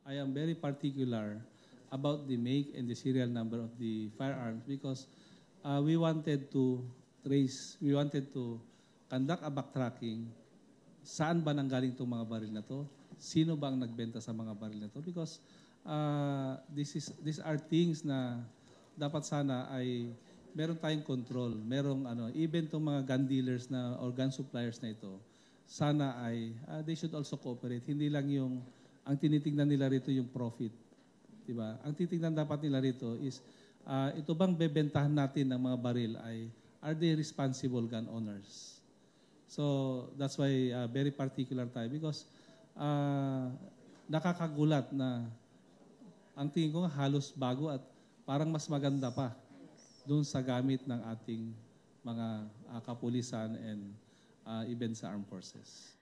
I am very particular about the make and the serial number of the firearms because we wanted to conduct a backtracking. Saan ba nanggaling itong mga baril na to? Sino ba ang nagbenta sa mga baril na to? Because these are things na dapat sana ay meron tayong control. Merong even itong mga gun dealers na or gun suppliers na ito, sana ay they should also cooperate. Hindi lang yung ang tinitingnan nila rito yung profit. Diba? Ang titingnan dapat nila rito is ito bang bebentahan natin ng mga baril ay are they responsible gun owners? So that's why very particular tayo because nakakagulat na ang tingin ko halos bago at parang mas maganda pa doon sa gamit ng ating mga kapulisan and even sa armed forces.